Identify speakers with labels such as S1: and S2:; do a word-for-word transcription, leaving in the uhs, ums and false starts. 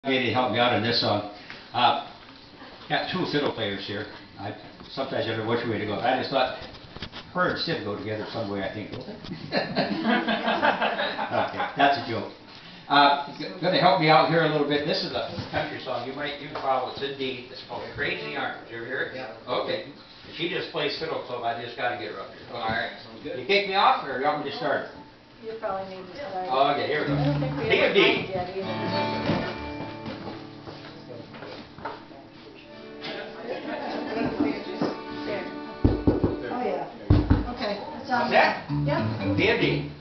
S1: Maybe to help me out on this song. Uh, got two fiddle players here. I sometimes I don't know which way to go. I just thought her and Sid go together some way, I think, don't they? Okay, that's a joke. Uh, going to help me out here a little bit. This is a country song. You might you can follow. It's in D. It's called Crazy Arms. You ever hear it? Yeah. Okay. She just plays fiddle, so I just got to get her up here. All right. Sounds good. You kick me off, or you want me to start?
S2: You probably need to start.
S1: Oh, okay. Here we go.
S2: I don't think we
S1: D
S2: ever
S1: of D.
S2: played yet either.
S3: Oh, yeah. Okay. That's
S1: What's that?
S2: Yep.
S1: D of D.